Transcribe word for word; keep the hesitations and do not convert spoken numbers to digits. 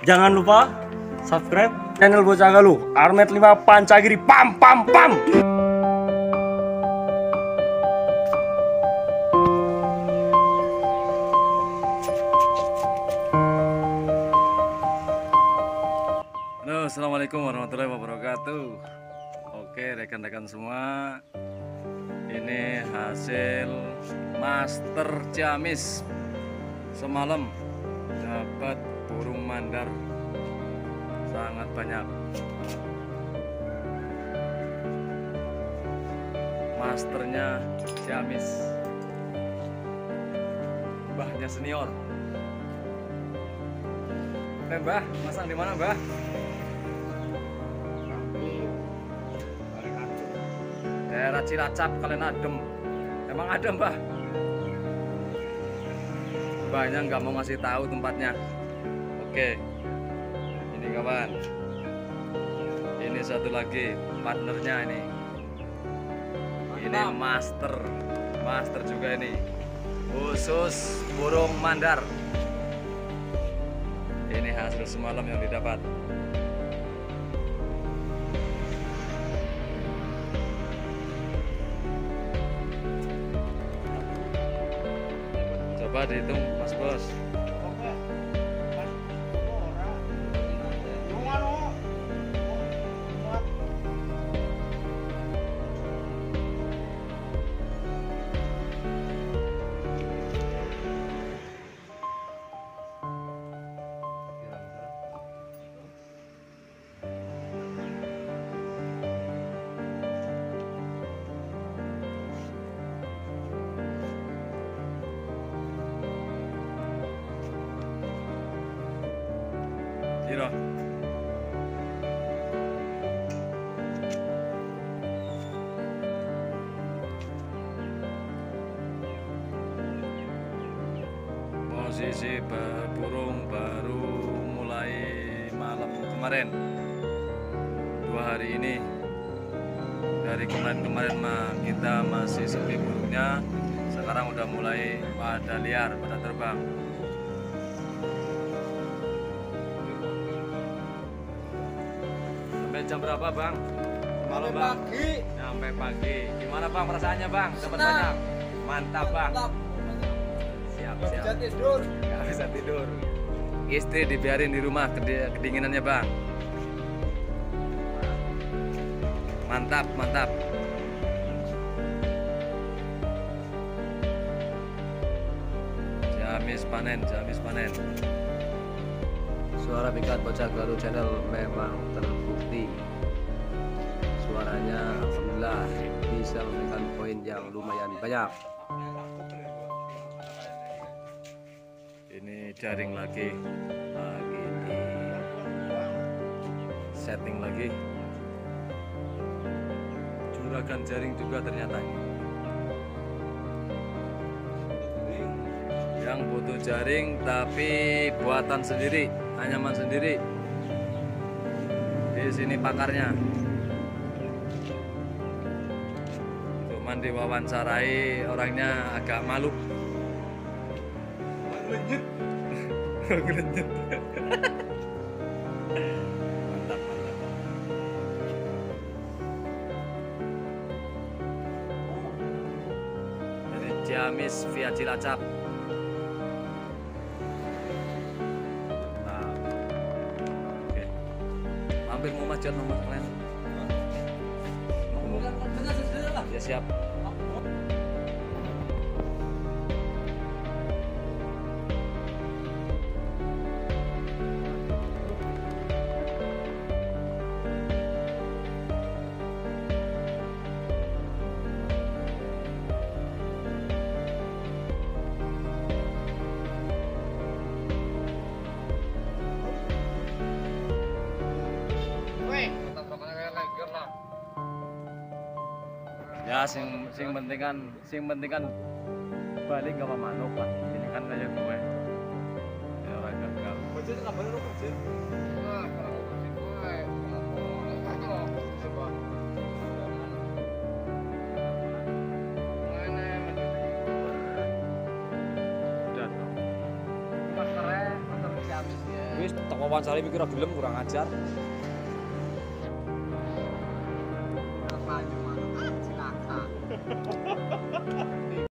Jangan lupa subscribe channel Bocah Galuh Armet lima Pancagiri. Pam pam pam. Halo, assalamualaikum warahmatullahi wabarakatuh. Oke rekan-rekan semua, ini hasil master Ciamis semalam. Dapat burung mandar sangat banyak. Masternya Ciamis, mbahnya senior. Eh mbah, masang di mana mbah? Daerah Cilacap, kalian adem. Emang adem mbah? Mbahnya nggak mau ngasih tahu tempatnya. Oke, ini kawan, ini satu lagi partnernya ini. Ini master, master juga ini, khusus burung mandar. Ini hasil semalam yang didapat. Coba dihitung Mas Bos. Kira posisi burung baru mulai malam kemarin, dua hari ini. Dari kemarin-kemarin mah kita masih sepi burungnya, sekarang udah mulai pada liar, pada terbang. Jam berapa bang? Malam bang? Pagi. Sampai pagi. Gimana bang perasaannya bang? Dapat banyak? Mantap bang. Mantap. Siap siap. Gak bisa tidur. Gak bisa tidur. Istri dibiarin di rumah kedinginannya bang. Mantap mantap. Ciamis panen, Ciamis panen. Suara Pikat Bocah Galuh channel memang terbukti suaranya alhamdulillah bisa memberikan poin yang lumayan banyak. Ini jaring lagi, lagi di setting lagi. Juragan jaring juga ternyata. Yang butuh jaring tapi buatan sendiri, anyaman sendiri. Di sini pakarnya. Cuman diwawancarai orangnya agak malu. Mantap mantap. Dari Ciamis via Cilacap. Hampir mau macet nomor kalian. Ya siap. Ya sing sing penting kan sing penting kan balik gak manuk lah. Ini kan kayak gue. Ya orang gagal. Bocil kabar lu bocil. Wah, kalau bocil gue. Coba. Mana udah dong. Masternya, master Ciamis ya. wis tak wawancari mikir gelem kurang ajar.